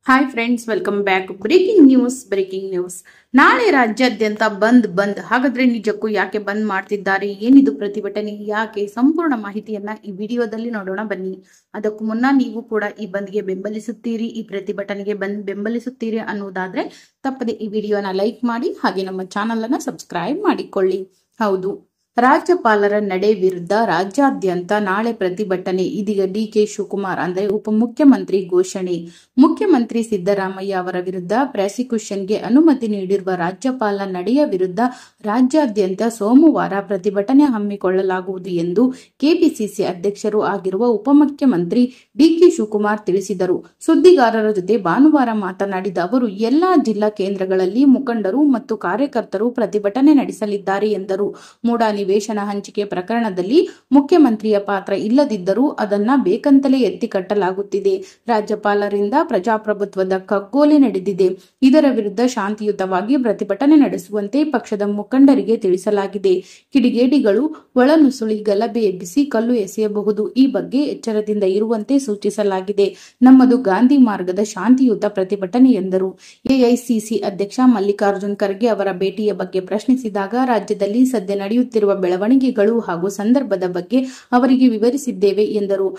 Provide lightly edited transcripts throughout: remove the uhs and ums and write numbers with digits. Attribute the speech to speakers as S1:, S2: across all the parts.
S1: Hi friends, welcome back. Breaking news. ನಾಳೆ ರಾಜ್ಯಾದ್ಯಂತ ಬಂದ್. ಹಾಗಾದ್ರೆ ನಿಜಕ್ಕೂ ಯಾಕೆ ಬಂದ್ ಮಾಡ್ತಿದ್ದಾರೆ? ಏನಿದು ಪ್ರತಿಭಟನೆ? ಯಾಕೆ? ಸಂಪೂರ್ಣ ಮಾಹಿತಿಯನ್ನ ಈ ವಿಡಿಯೋದಲ್ಲಿ ನೋಡೋಣ ಬನ್ನಿ. ಅದಕ್ಕೂ ಮುನ್ನ ನೀವು ಕೂಡ ಈ ಬಂದ್ಗೆ ಬೆಂಬಲಿಸುತ್ತೀರಿ, ಈ ಪ್ರತಿಭಟನೆಗೆ ಬೆಂಬಲಿಸುತ್ತೀರಿ ಅನ್ನೋದಾದ್ರೆ ತಪ್ಪದೆ ಈ ವಿಡಿಯೋನ ಲೈಕ್ ಮಾಡಿ, ಹಾಗೆ ನಮ್ಮ ಚಾನಲ್ ಅನ್ನ ಸಬ್ಸ್ಕ್ರೈಬ್ ಮಾಡಿಕೊಳ್ಳಿ. ಹೌದು, ರಾಜ್ಯಪಾಲರ ನಡೆ ವಿರುದ್ಧ ರಾಜ್ಯಾದ್ಯಂತ ನಾಳೆ ಪ್ರತಿಭಟನೆ. ಇದೀಗ ಡಿಕೆ ಶಿವಕುಮಾರ್ ಅಂದ್ರೆ ಉಪಮುಖ್ಯಮಂತ್ರಿ ಘೋಷಣೆ. ಮುಖ್ಯಮಂತ್ರಿ ಸಿದ್ದರಾಮಯ್ಯ ಅವರ ವಿರುದ್ಧ ಪ್ರಾಸಿಕ್ಯೂಷನ್ಗೆ ಅನುಮತಿ ನೀಡಿರುವ ರಾಜ್ಯಪಾಲ ನಡೆಯ ವಿರುದ್ಧ ರಾಜ್ಯಾದ್ಯಂತ ಸೋಮವಾರ ಪ್ರತಿಭಟನೆ ಹಮ್ಮಿಕೊಳ್ಳಲಾಗುವುದು ಎಂದು ಕೆಪಿಸಿಸಿ ಅಧ್ಯಕ್ಷರು ಆಗಿರುವ ಉಪಮುಖ್ಯಮಂತ್ರಿ ಡಿಕೆ ಶಿವಕುಮಾರ್ ತಿಳಿಸಿದರು. ಸುದ್ದಿಗಾರರ ಜೊತೆ ಭಾನುವಾರ ಮಾತನಾಡಿದ ಅವರು, ಎಲ್ಲಾ ಜಿಲ್ಲಾ ಕೇಂದ್ರಗಳಲ್ಲಿ ಮುಖಂಡರು ಮತ್ತು ಕಾರ್ಯಕರ್ತರು ಪ್ರತಿಭಟನೆ ನಡೆಸಲಿದ್ದಾರೆ ಎಂದರು. ಮೂಡಾ ನಿವೇಶನ ಹಂಚಿಕೆ ಪ್ರಕರಣದಲ್ಲಿ ಮುಖ್ಯಮಂತ್ರಿಯ ಪಾತ್ರ ಇಲ್ಲದಿದ್ದರೂ ಅದನ್ನ ಬೇಕಂತಲೇ ಎತ್ತಿ ಕಟ್ಟಲಾಗುತ್ತಿದೆ. ರಾಜ್ಯಪಾಲರಿಂದ ಪ್ರಜಾಪ್ರಭುತ್ವದ ಕಗ್ಗೊಲೆ ನಡೆದಿದೆ. ಇದರ ವಿರುದ್ಧ ಶಾಂತಿಯುತವಾಗಿ ಪ್ರತಿಭಟನೆ ನಡೆಸುವಂತೆ ಪಕ್ಷದ ಮುಖಂಡರಿಗೆ ತಿಳಿಸಲಾಗಿದೆ. ಕಿಡಿಗೇಡಿಗಳು ಒಳನುಸುಳಿ ಗಲಭೆ ಎಬ್ಬಿಸಿ ಕಲ್ಲು ಎಸೆಯಬಹುದು. ಈ ಬಗ್ಗೆ ಎಚ್ಚರದಿಂದ ಇರುವಂತೆ ಸೂಚಿಸಲಾಗಿದೆ. ನಮ್ಮದು ಗಾಂಧಿ ಮಾರ್ಗದ ಶಾಂತಿಯುತ ಪ್ರತಿಭಟನೆ ಎಂದರು. ಎಐಸಿಸಿ ಅಧ್ಯಕ್ಷ ಮಲ್ಲಿಕಾರ್ಜುನ್ ಖರ್ಗೆ ಅವರ ಭೇಟಿಯ ಬಗ್ಗೆ ಪ್ರಶ್ನಿಸಿದಾಗ, ರಾಜ್ಯದಲ್ಲಿ ಸದ್ಯ ನಡೆಯುತ್ತಿರುವ ಬೆಳವಣಿಗೆಗಳು ಹಾಗೂ ಸಂದರ್ಭದ ಬಗ್ಗೆ ಅವರಿಗೆ ವಿವರಿಸಿದ್ದೇವೆ ಎಂದರು.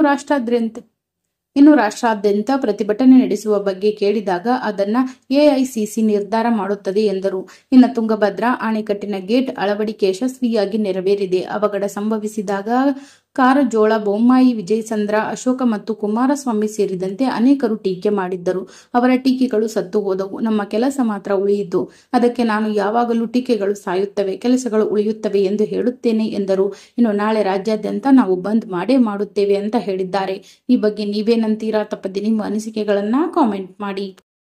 S1: ಇನ್ನು ರಾಷ್ಟ್ರಾದ್ಯಂತ ಪ್ರತಿಭಟನೆ ನಡೆಸುವ ಬಗ್ಗೆ ಕೇಳಿದಾಗ ಅದನ್ನ ಎಐಸಿಸಿ ನಿರ್ಧಾರ ಮಾಡುತ್ತದೆ ಎಂದರು. ಇನ್ನು ತುಂಗಭದ್ರಾ ಅಣೆಕಟ್ಟಿನ ಗೇಟ್ ಅಳವಡಿಕೆ ಯಶಸ್ವಿಯಾಗಿ ನೆರವೇರಿದೆ. ಅವಘಡ ಸಂಭವಿಸಿದಾಗ ಕಾರಜೋಳ, ಬೊಮ್ಮಾಯಿ, ವಿಜಯಚಂದ್ರ, ಅಶೋಕ ಮತ್ತು ಕುಮಾರಸ್ವಾಮಿ ಸೇರಿದಂತೆ ಅನೇಕರು ಟೀಕೆ ಮಾಡಿದ್ದರು. ಅವರ ಟೀಕೆಗಳು ಸತ್ತು ಹೋದವು. ನಮ್ಮ ಕೆಲಸ ಮಾತ್ರ ಉಳಿಯಿತು. ಅದಕ್ಕೆ ನಾನು ಯಾವಾಗಲೂ ಟೀಕೆಗಳು ಸಾಯುತ್ತವೆ, ಕೆಲಸಗಳು ಉಳಿಯುತ್ತವೆ ಎಂದು ಹೇಳುತ್ತೇನೆ ಎಂದರು. ಇನ್ನು ನಾಳೆ ರಾಜ್ಯಾದ್ಯಂತ ನಾವು ಬಂದ್ ಮಾಡೇ ಮಾಡುತ್ತೇವೆ ಅಂತ ಹೇಳಿದ್ದಾರೆ. ಈ ಬಗ್ಗೆ ನೀವೇನಂತೀರಾ? ತಪ್ಪದೆ ನಿಮ್ಮ ಅನಿಸಿಕೆಗಳನ್ನ ಕಾಮೆಂಟ್ ಮಾಡಿ.